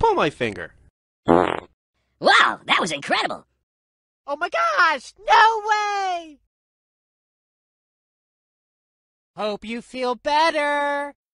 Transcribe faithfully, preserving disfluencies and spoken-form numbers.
Pull my finger. Wow, that was incredible! Oh my gosh, no way! Hope you feel better.